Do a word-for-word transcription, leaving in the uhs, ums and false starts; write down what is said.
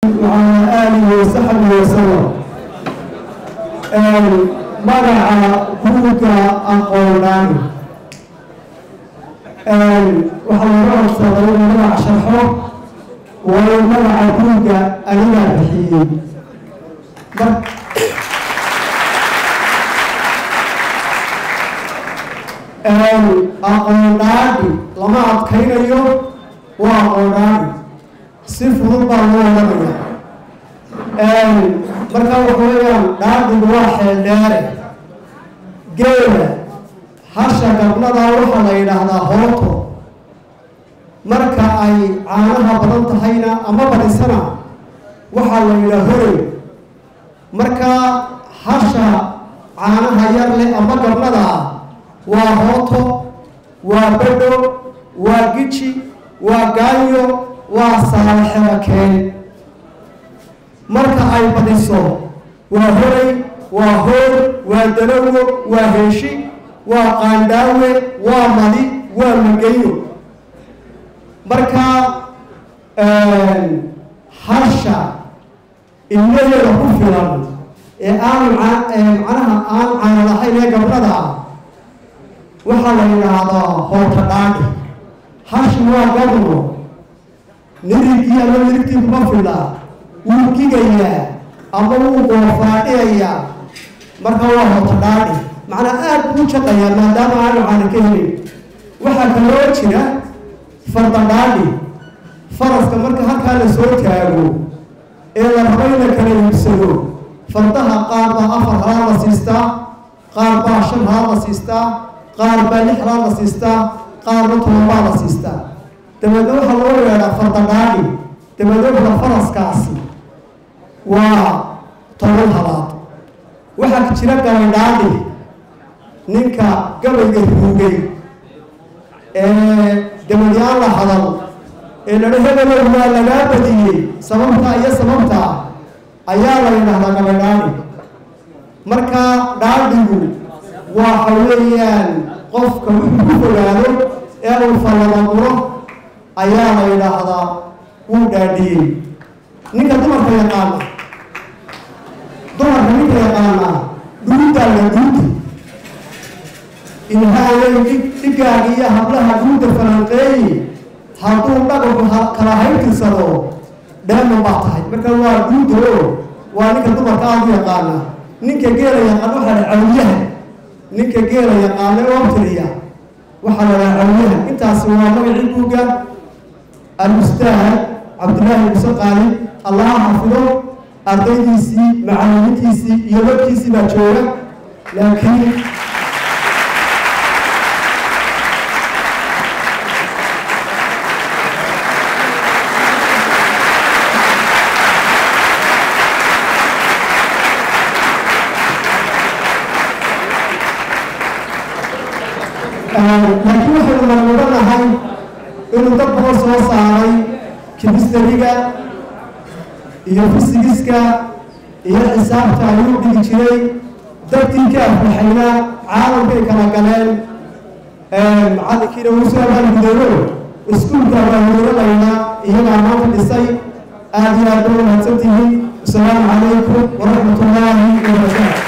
وعلى آله وصحبه وسلم مرع كوكا أقولان وحضرات صدرون مرع شرحه ومرع كوكا أنا بحيين أقولان لما أتكين اليوم وأقولان صفر بالله marka waxweeyaan dhaadigu waa xeeldheere geela hasha gabnada waxaa la yidhaahdaa hooto marka ay caanaha badan tahayna ama badisana waxaa la yidhaha horey marka hasha caanaha yar leh ama gabnada waa hooto waa bedho waa giji waa gaayo waa saalxebakeen marka ay badiso waa horay waa hoor waa dalawo waa heeshi waa qaandhaawe waa madi waa magayo marka hasha ilmaheeda ku filan ee aan macnaha aan caana lahayn ee gabdhada ah waxaa la yidhaahdaa hoota dhaadhi hashi waa gabno nirigii ama nirigtii kuma fila wuu gigayaa ama wuu goofaadhiyayaa marka waa hoota dhaadhi macnaa aad buu jaqayaa maadaama aanu caana ka helin waxaa kaloo jira farda dhaadhi faraska marka halkaa la soo taago ee la rabo in la kala iibsado fardaha qaar baa afar halaad la siistaa qaar baa shan halaad la siistaa qaar baa lix halaad la siistaa qaarba toban baa la siistaa dabeedna waxaa loo yeedhaa farda dhaadhi dabeedna faraskaasi waa toban halaad waxaa jira gabaydhaadhi ninka gabayga ruugay ee dabadyaan la hadal ee ladha hebelow waa lagaa badiyey sababta iyo sababta ayaa la yidhaahdaa gabaydhaadhi marka dhaadhigu waxa weeyaan qofka wuxuu ku fogaado ee uu falladamuro ayaa la yidhaahdaa wuu dhaadhiyey ninka dumarka yaqaana dumarka ninka yaqaana dhuuntaa la dhuunta ilhaayay dhigaaga iyo hablaha dhuunta falanqeeyi hadduu dhaqanku kala hayntirsado dheeman baa tahay marka waa dhuunta oo waa ninka dumarka aada u yaqaana ninka geela yaqaan waxaa la cawyaha ninka geela yaqaana oo tiriya waxaa la dhaha cawyaha intaasi waa magacii buugga al-ustaad cabdullaahi muuse qaali allaha xafido ardaydiisii macallimiintiisii iyo dadkiisii baa jooga laakiin laakiin waxaynu marmudanahay inuu dad badan soo saaray kimistariga iyo fisigiska iyo xisaabta ayuu dhigi jiray dadkii ka aflaxayna caalamkay kala galeen macallinkiina wuu soo abaalgudoobo iskuulka abaalgudoonayna iyagaa maanta dhisay aada iyo aad bay u mahadsantihiin asalaamu calaykum waraxmat ullaahi wabarakaatu